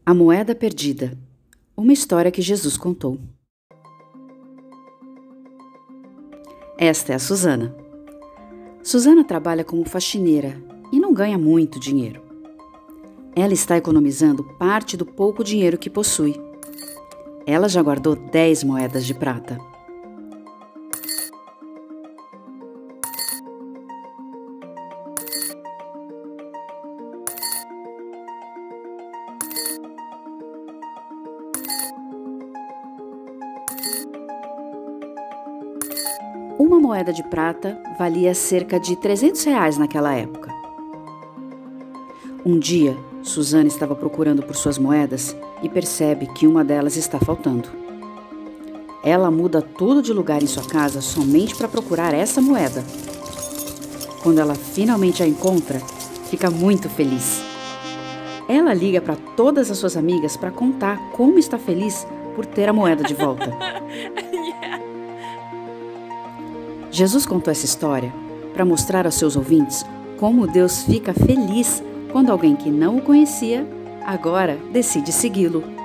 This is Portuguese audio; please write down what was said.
A moeda perdida. Uma história que Jesus contou. Esta é a Susana. Susana trabalha como faxineira e não ganha muito dinheiro. Ela está economizando parte do pouco dinheiro que possui. Ela já guardou 10 moedas de prata. Uma moeda de prata valia cerca de R$ 300 naquela época. Um dia, Susana estava procurando por suas moedas e percebe que uma delas está faltando. Ela muda tudo de lugar em sua casa somente para procurar essa moeda. Quando ela finalmente a encontra, fica muito feliz. Ela liga para todas as suas amigas para contar como está feliz por ter a moeda de volta. Jesus contou essa história para mostrar aos seus ouvintes como Deus fica feliz quando alguém que não o conhecia agora decide segui-lo.